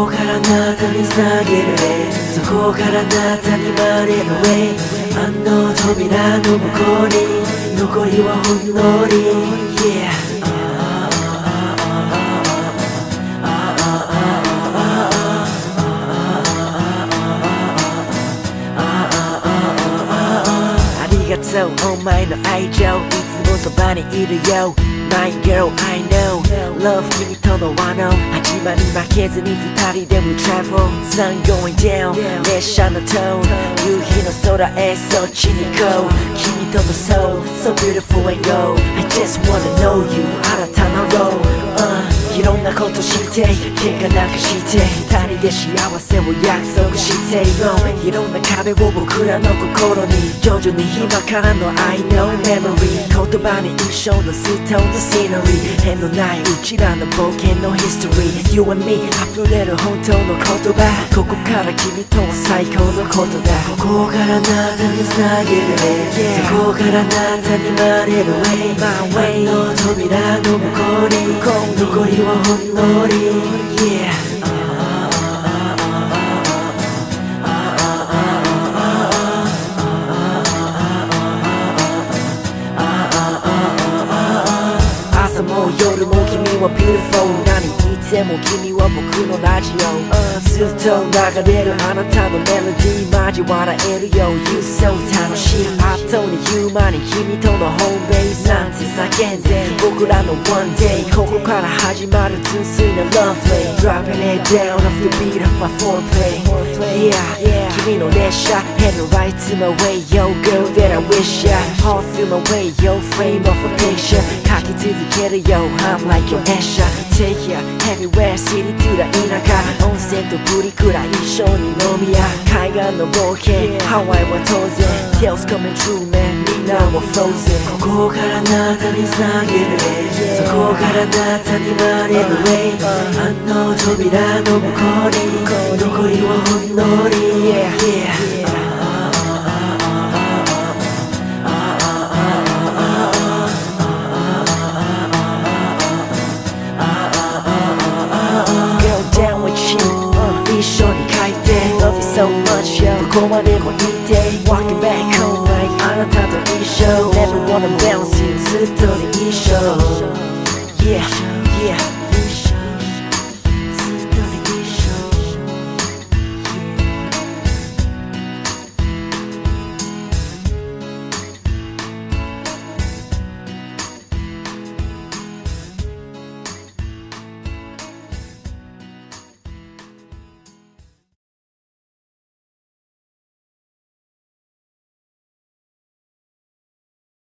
こからあなたにつなげるそこからあなたにまれる Way あの扉の向こうに残りはほんのり Yeahお前の愛情いつもそばにいるよ My girl I know Love 君との輪の始まり負けずに二人で We travel Sun going down 列車のトーン夕日の空へそっちに行こう君との soul So beautiful and go I just wanna know you 新たな role いろんなことして喧嘩なくして二人で幸せを約束していろんな壁を僕らの心に徐々に今からの I know memory 言葉に一生のストーンの scenery 変のないうちらの冒険の history You and me 溢れる本当の言葉ここから君とは最高のことだここからあなたにつなげるそこからあなたにまれる Way My way の扉の向こうに残りはほんのり Yeah朝も夜も君は beautiful 何言っても君は僕のラジオずっと流れるあなたのメロディー交わえるよ You so 楽しいあっという間に君とのホームベースなんて叫んで僕らの one day ここから始まる純粋な love play Dropping it down off the beat of my foreplay Yeah 君の列車 Heading right to my way Yo girl that I wish I All through my way Yo frame of a picture 書き続けるよ I'm like your Esha Take ya everywhere city to the 田舎温泉とプリクラ一緒に飲み屋海岸の冒険ハワイは当然 Tales coming true man みんなは frozen ここからあなたにつなげるそこからあなたにまれる Way あの扉の向こうに残りはほんのり Yeah一緒に書いて Love you so much yo どこまでもいて Walking back home like あなたと一緒 Never wanna bounce you ずっとで一緒 Yeah yeah